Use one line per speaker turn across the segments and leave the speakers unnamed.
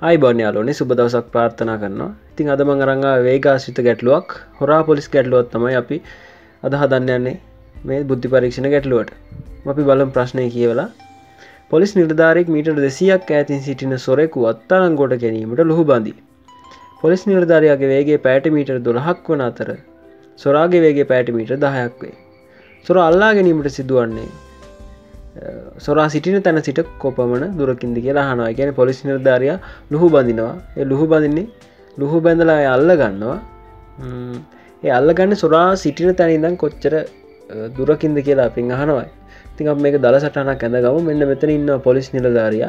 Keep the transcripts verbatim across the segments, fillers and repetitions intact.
ආයිබෝන් යාළුවනේ සුබ දවසක් ප්‍රාර්ථනා කරනවා. ඉතින් අද මම අරන් ආවේ වේගාශ්‍රිත ගැටලුවක්. හොරා පොලිස් ගැටලුවක් තමයි අපි අද හදන්න යන්නේ මේ බුද්ධි පරීක්ෂණ ගැටලුවට. අපි බලමු ප්‍රශ්නේ කියවලා. පොලිස් නිලධාරියෙක් මීටර දෙසීයක් ඈතින් සිටින සොරෙකු අත්අඩංගුවට ගැනීමට ලුහු බඳී. පොලිස් නිලධාරියාගේ වේගය පැයට මීටර දොළහක් වන අතර සොරාගේ වේගය පැයට මීටර දහයක් වේ. සොරා අල්ලා ගැනීමට සිදුවන්නේ සොරා සිටින තැන සිට කොපමණ දුරකින්ද කියලා අහනවා. ඒ කියන්නේ පොලිස් නිලධාරියා ලුහු බඳිනවා. ඒ ලුහු බඳින්නේ ලුහු බැඳලා ඒ අල්ල ගන්නවා. ඒ අල්ලගන්නේ සොරා සිටින තැන ඉඳන් කොච්චර දුරකින්ද කියලා අපෙන් අහනවා. ඉතින් අපි මේක දල සටහනක් ඇඳගමු. මෙන්න මෙතන ඉන්නවා පොලිස් නිලධාරියා.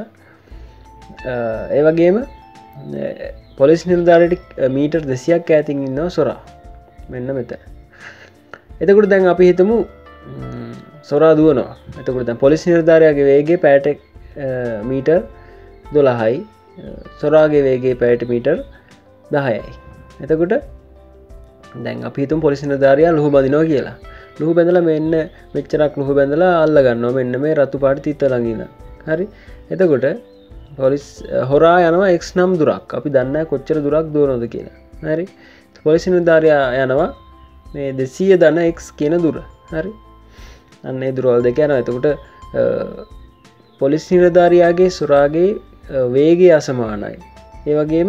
ඒ වගේම පොලිස් නිලධාරියට මීටර් දෙසීයක් ඈතින් ඉන්නවා සොරා. මෙන්න මෙතන. එතකොට දැන් අපි හිතමු සොරා දුවනවා. එතකොට දැන් පොලිස් නිලධාරියාගේ වේගය පැයට මීටර් දොළහයි. සොරාගේ වේගය පැයට මීටර් දහයයි. එතකොට දැන් අපි හිතමු පොලිස් නිලධාරියා ලුහු බඳිනවා කියලා. ලුහු බැඳලා මෙන්න මෙච්චරක් ලුහු බැඳලා අල්ල ගන්නවා. මෙන්න මේ රතු පාට තිත්ත ළඟ ඉඳන්. හරි. එතකොට පොලිස් හොරා යනවා x නම් දුරක්. අපි දන්නේ නැහැ කොච්චර දුරක් දුවනවද කියලා. හරි. පොලිස් නිලධාරියා යනවා මේ දෙසීය දන x කියන දුර. හරි. අන්න ඒ දුරවල් දෙක යනවා. එතකොට පොලිස් නිලධාරියාගේ සොරාගේ වේගය අසමානයි. ඒ වගේම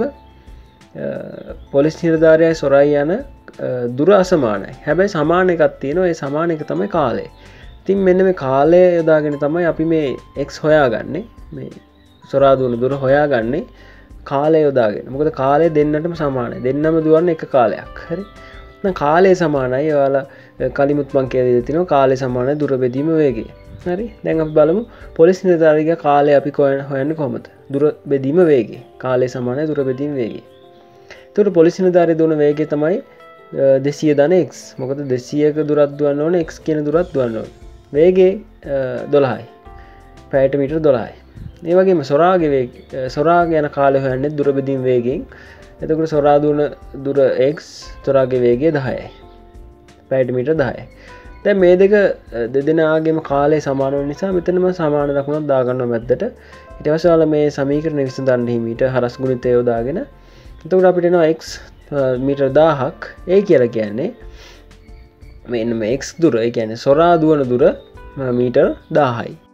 පොලිස් නිලධාරියායි සොරයි යන දුර අසමානයි. හැබැයි සමාන එකක් තියෙනවා. ඒ සමාන එක තමයි කාලය. ඉතින් මෙන්න මේ කාලය යොදාගෙන තමයි අපි මේ x හොයාගන්නේ. මේ සොරා දුවන දුර හොයාගන්නේ කාලය යොදාගෙන. මොකද කාලය දෙන්නටම සමානයි. දෙන්නම දුවන්නේ එක කාලයක්. හරි. දැන් කාලය සමානයි. ඔයාලා කලිමුත් මං කියලා දීලා තිනවා කාලය සමානයි දුර බෙදීම වේගය. හරි. දැන් අපි බලමු පොලිස් නිලධාරියාගේ කාලය අපි හොයන්නේ කොහොමද? දුර බෙදීම වේගය. කාලය සමානයි දුර බෙදීම වේගය. එතකොට පොලිස් නිලධාරියා දුවන වේගය තමයි දෙසීය ධන x. මොකද දෙසීයක දුරක් දුවන්න ඕනේ x කියන දුරක් දුවන්න ඕනේ. වේගය දොළහයි. පැයට මීටර දොළහයි. ඒ වගේම සොරාගේ වේගය සොරාගේ යන කාලය හොයන්නේ දුර බෙදීම වේගයෙන්. එතකොට සොරා දුවන දුර x සොරාගේ වේගය දහයයි. පැයට මීටර දහයයි. දැන් මේ දෙක දෙදෙනාගේම කාලය සමාන වෙන නිසා මෙතනම සමාන ලකුණක් දාගන්නවා මැද්දට. ඊට පස්සේ ඔයාලා මේ සමීකරණ විසඳන්න හිමීට හරස් ගුණිතය යොදාගෙන එතකොට අපිට එනවා x මීටර දහයක්. ඒ කියලා කියන්නේ මෙන්න මේ x දුර. ඒ කියන්නේ සොරා දුවන දුර මීටර දහයයි.